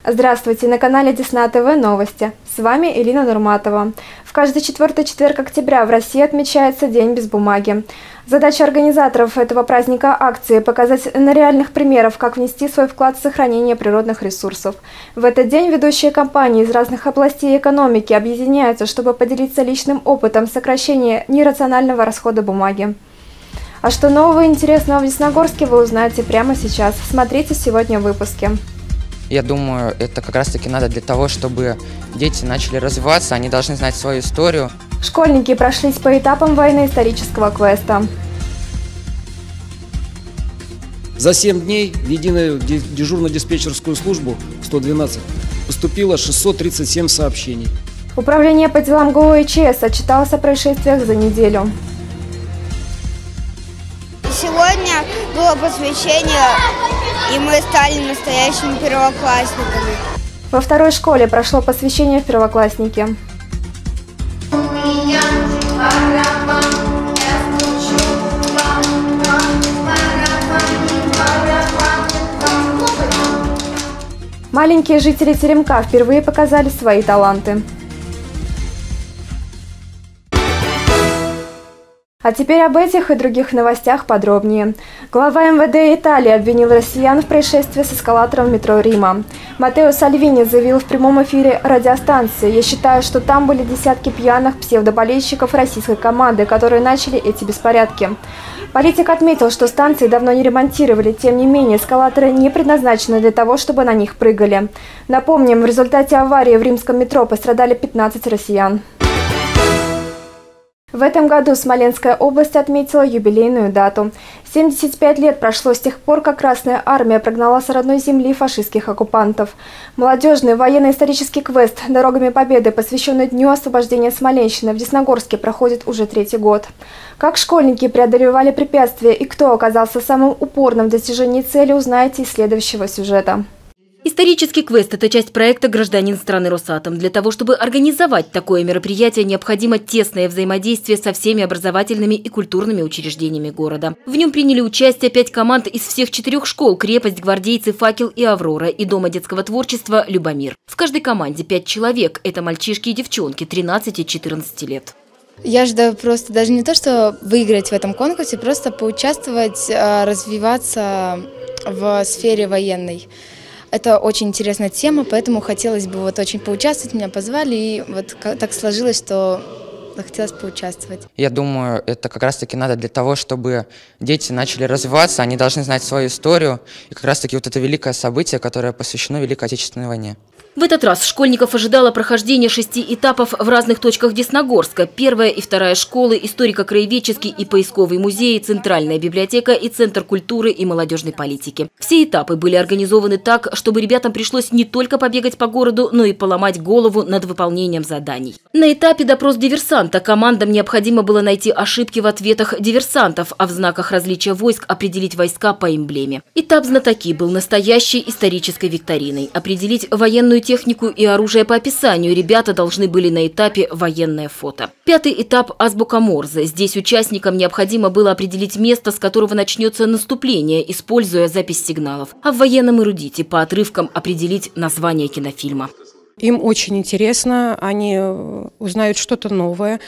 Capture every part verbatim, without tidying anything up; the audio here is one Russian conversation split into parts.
Здравствуйте, на канале Десна ТВ новости. С вами Элина Нурматова. В каждый четвертый четверг октября в России отмечается День без бумаги. Задача организаторов этого праздника акции – показать на реальных примерах, как внести свой вклад в сохранение природных ресурсов. В этот день ведущие компании из разных областей экономики объединяются, чтобы поделиться личным опытом сокращения нерационального расхода бумаги. А что нового и интересного в Десногорске, вы узнаете прямо сейчас. Смотрите сегодня в выпуске. Я думаю, это как раз-таки надо для того, чтобы дети начали развиваться, они должны знать свою историю. Школьники прошлись по этапам военно-исторического квеста. За семь дней в единую дежурно-диспетчерскую службу сто двенадцать поступило шестьсот тридцать семь сообщений. Управление по делам ГО-ЧС отчиталось о происшествиях за неделю. Сегодня было посвящение, и мы стали настоящими первоклассниками. Во второй школе прошло посвящение в первоклассники. Маленькие жители Теремка впервые показали свои таланты. А теперь об этих и других новостях подробнее. Глава эм вэ дэ Италии обвинил россиян в происшествии с эскалатором в метро Рима. Маттео Сальвини заявил в прямом эфире радиостанции: «Я считаю, что там были десятки пьяных псевдоболельщиков российской команды, которые начали эти беспорядки». Политик отметил, что станции давно не ремонтировали, тем не менее эскалаторы не предназначены для того, чтобы на них прыгали. Напомним, в результате аварии в римском метро пострадали пятнадцать россиян. В этом году Смоленская область отметила юбилейную дату. семьдесят пять лет прошло с тех пор, как Красная Армия прогнала с родной земли фашистских оккупантов. Молодежный военно-исторический квест «Дорогами Победы», посвященный Дню освобождения Смоленщины, в Десногорске проходит уже третий год. Как школьники преодолевали препятствия и кто оказался самым упорным в достижении цели, узнаете из следующего сюжета. Исторический квест – это часть проекта «Гражданин страны Росатом». Для того, чтобы организовать такое мероприятие, необходимо тесное взаимодействие со всеми образовательными и культурными учреждениями города. В нем приняли участие пять команд из всех четырех школ: «Крепость», «Гвардейцы», «Факел» и «Аврора» и Дома детского творчества «Любомир». В каждой команде пять человек – это мальчишки и девчонки тринадцати-четырнадцати лет. Я ждаю просто даже не то, что выиграть в этом конкурсе, просто поучаствовать, развиваться в сфере военной. Это очень интересная тема, поэтому хотелось бы вот очень поучаствовать. Меня позвали, и вот так сложилось, что хотелось поучаствовать. Я думаю, это как раз-таки надо для того, чтобы дети начали развиваться, они должны знать свою историю. И как раз-таки вот это великое событие, которое посвящено Великой Отечественной войне. В этот раз школьников ожидало прохождение шести этапов в разных точках Десногорска. Первая и вторая школы, историко-краеведческий и поисковый музей, Центральная библиотека и Центр культуры и молодежной политики. Все этапы были организованы так, чтобы ребятам пришлось не только побегать по городу, но и поломать голову над выполнением заданий. На этапе допрос диверсанта командам необходимо было найти ошибки в ответах диверсантов, а в знаках различия войск определить войска по эмблеме. Этап знатоки был настоящей исторической викториной. Определить военную технику и оружие по описанию ребята должны были на этапе «Военное фото». Пятый этап – азбука Морзе. Здесь участникам необходимо было определить место, с которого начнется наступление, используя запись сигналов. А в военном эрудите по отрывкам определить название кинофильма. Им очень интересно, они узнают что-то новое.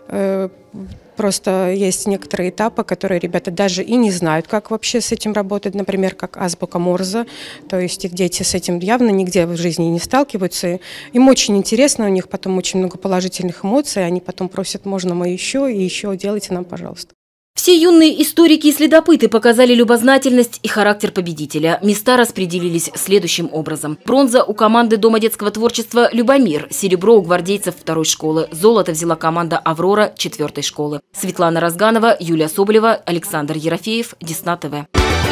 Просто есть некоторые этапы, которые ребята даже и не знают, как вообще с этим работать, например, как азбука Морзе. То есть их дети с этим явно нигде в жизни не сталкиваются. Им очень интересно, у них потом очень много положительных эмоций, они потом просят: можно мы еще и еще, делайте нам, пожалуйста. Все юные историки и следопыты показали любознательность и характер победителя. Места распределились следующим образом. Бронза у команды Дома детского творчества «Любомир», серебро у гвардейцев второй школы, золото взяла команда «Аврора» четвертой школы. Светлана Разганова, Юлия Соболева, Александр Ерофеев, Десна ТВ.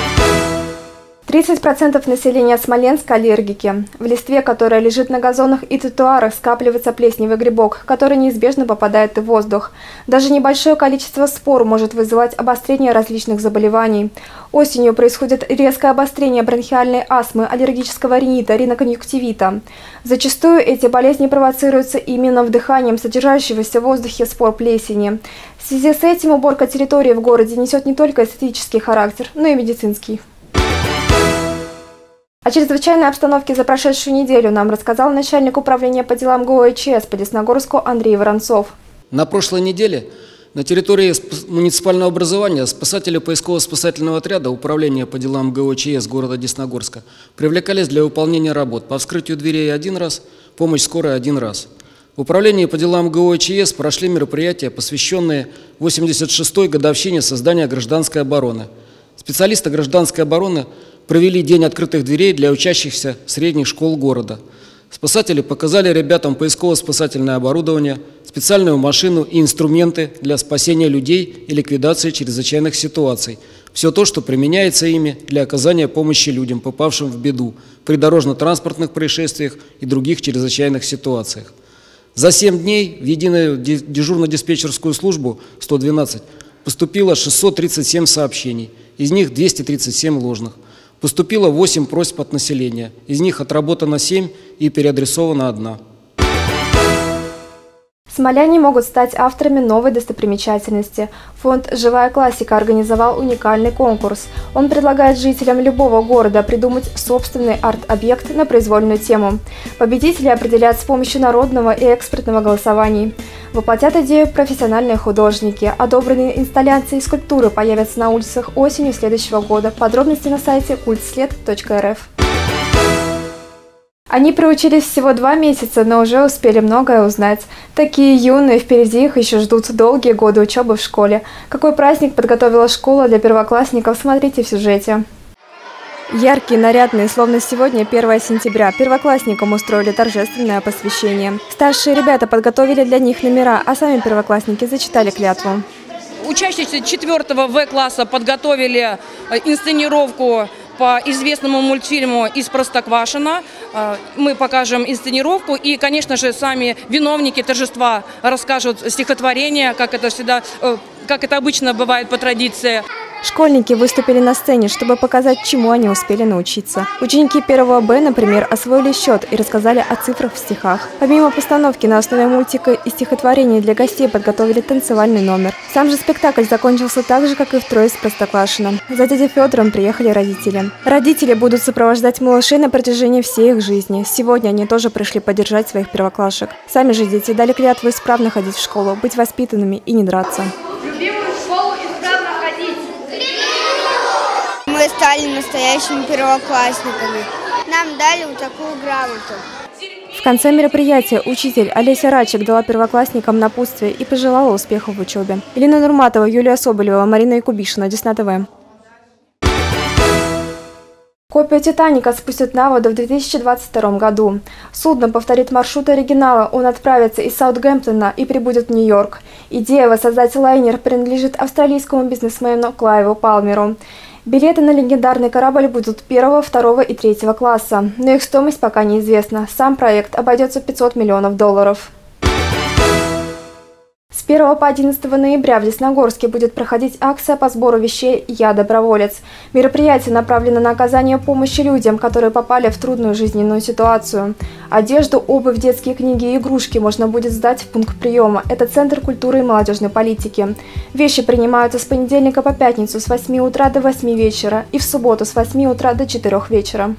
тридцать процентов населения Смоленска – аллергики. В листве, которая лежит на газонах и тротуарах, скапливается плесневый грибок, который неизбежно попадает в воздух. Даже небольшое количество спор может вызывать обострение различных заболеваний. Осенью происходит резкое обострение бронхиальной астмы, аллергического ринита, риноконъюнктивита. Зачастую эти болезни провоцируются именно вдыханием содержащегося в воздухе спор плесени. В связи с этим уборка территории в городе несет не только эстетический характер, но и медицинский. О чрезвычайной обстановке за прошедшую неделю нам рассказал начальник управления по делам ГОЧС по Десногорску Андрей Воронцов. На прошлой неделе на территории муниципального образования спасатели поисково-спасательного отряда Управления по делам ГОЧС города Десногорска привлекались для выполнения работ по вскрытию дверей один раз, помощь скорой один раз. В Управлении по делам ГОЧС прошли мероприятия, посвященные восемьдесят шестой годовщине создания гражданской обороны. Специалисты гражданской обороны провели день открытых дверей для учащихся средних школ города. Спасатели показали ребятам поисково-спасательное оборудование, специальную машину и инструменты для спасения людей и ликвидации чрезвычайных ситуаций. Все то, что применяется ими для оказания помощи людям, попавшим в беду, при дорожно-транспортных происшествиях и других чрезвычайных ситуациях. За семь дней в единую дежурно-диспетчерскую службу сто двенадцать поступило шестьсот тридцать семь сообщений, из них двести тридцать семь ложных. Поступило восемь просьб от населения, из них отработано семь и переадресована одна. Смоляне могут стать авторами новой достопримечательности. Фонд «Живая классика» организовал уникальный конкурс. Он предлагает жителям любого города придумать собственный арт-объект на произвольную тему. Победители определят с помощью народного и экспертного голосований. Воплотят идею профессиональные художники. Одобренные инсталляции и скульптуры появятся на улицах осенью следующего года. Подробности на сайте культслед точка эр эф. Они проучились всего два месяца, но уже успели многое узнать. Такие юные, впереди их еще ждут долгие годы учебы в школе. Какой праздник подготовила школа для первоклассников, смотрите в сюжете. Яркие, нарядные, словно сегодня первое сентября, первоклассникам устроили торжественное посвящение. Старшие ребята подготовили для них номера, а сами первоклассники зачитали клятву. Учащиеся четвёртого вэ класса подготовили инсценировку по известному мультфильму «Из Простоквашино». Мы покажем инсценировку и, конечно же, сами виновники торжества расскажут стихотворение, как это всегда, как это обычно бывает по традиции. Школьники выступили на сцене, чтобы показать, чему они успели научиться. Ученики первого бэ, например, освоили счет и рассказали о цифрах в стихах. Помимо постановки на основе мультика и стихотворений для гостей подготовили танцевальный номер. Сам же спектакль закончился так же, как и втрое из Простоквашино. За дядей Федором приехали родители. Родители будут сопровождать малышей на протяжении всей их жизни. Сегодня они тоже пришли поддержать своих первоклашек. Сами же дети дали клятву исправно ходить в школу, быть воспитанными и не драться. Мы стали настоящими первоклассниками. Нам дали вот такую грамоту. В конце мероприятия учитель Олеся Рачек дала первоклассникам напутствие и пожелала успехов в учебе. Елена Нурматова, Юлия Соболева, Марина Якубишина, Десна ТВ. Копию «Титаника» спустят на воду в две тысячи двадцать втором году. Судно повторит маршрут оригинала, он отправится из Саутгемптона и прибудет в Нью-Йорк. Идея воссоздать лайнер принадлежит австралийскому бизнесмену Клайву Палмеру. Билеты на легендарный корабль будут первого, второго и третьего класса, но их стоимость пока неизвестна. Сам проект обойдется в пятьсот миллионов долларов. С первого по одиннадцатое ноября в Десногорске будет проходить акция по сбору вещей «Я доброволец». Мероприятие направлено на оказание помощи людям, которые попали в трудную жизненную ситуацию. Одежду, обувь, детские книги и игрушки можно будет сдать в пункт приема. Это Центр культуры и молодежной политики. Вещи принимаются с понедельника по пятницу с восьми утра до восьми вечера и в субботу с восьми утра до четырёх вечера.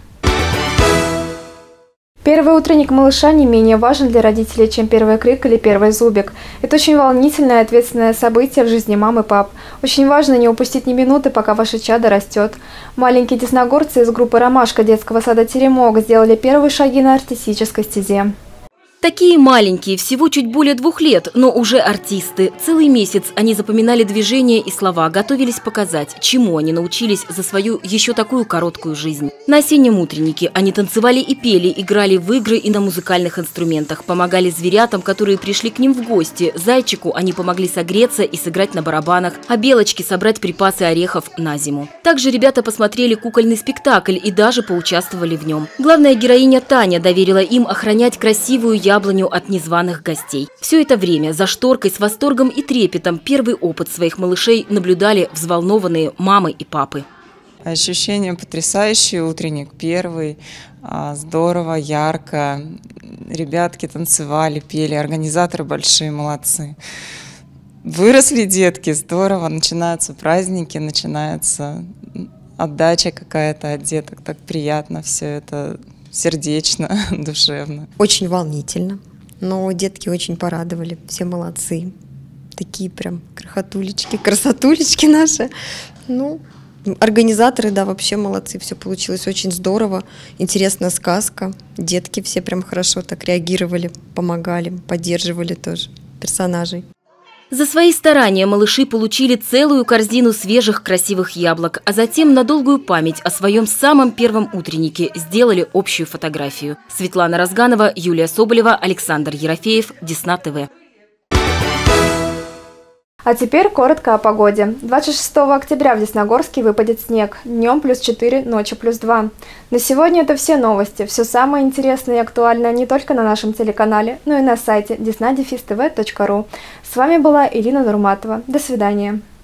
Первый утренник малыша не менее важен для родителей, чем первый крик или первый зубик. Это очень волнительное и ответственное событие в жизни мам и пап. Очень важно не упустить ни минуты, пока ваше чадо растет. Маленькие десногорцы из группы «Ромашка» детского сада «Теремок» сделали первые шаги на артистической стезе. Такие маленькие, всего чуть более двух лет, но уже артисты. Целый месяц они запоминали движения и слова, готовились показать, чему они научились за свою еще такую короткую жизнь. На осеннем утреннике они танцевали и пели, играли в игры и на музыкальных инструментах, помогали зверятам, которые пришли к ним в гости. Зайчику они помогли согреться и сыграть на барабанах, а Белочке собрать припасы орехов на зиму. Также ребята посмотрели кукольный спектакль и даже поучаствовали в нем. Главная героиня Таня доверила им охранять красивую яблоню от незваных гостей. Все это время за шторкой с восторгом и трепетом первый опыт своих малышей наблюдали взволнованные мамы и папы. Ощущения потрясающие, утренник первый, здорово, ярко. Ребятки танцевали, пели, организаторы большие, молодцы. Выросли детки, здорово, начинаются праздники, начинается отдача какая-то от деток, так приятно все это, сердечно, душевно. Очень волнительно, но детки очень порадовали, все молодцы. Такие прям крохотулечки, красотулечки наши. Ну, организаторы, да, вообще молодцы, все получилось очень здорово. Интересная сказка, детки все прям хорошо так реагировали, помогали, поддерживали тоже персонажей. За свои старания малыши получили целую корзину свежих красивых яблок, а затем на долгую память о своем самом первом утреннике сделали общую фотографию. Светлана Разганова, Юлия Соболева, Александр Ерофеев, Десна ТВ. А теперь коротко о погоде. двадцать шестого октября в Десногорске выпадет снег. Днем плюс четыре, ночью плюс два. На сегодня это все новости. Все самое интересное и актуальное не только на нашем телеканале, но и на сайте десна дефис тэ вэ точка ру. С вами была Элина Нурматова. До свидания.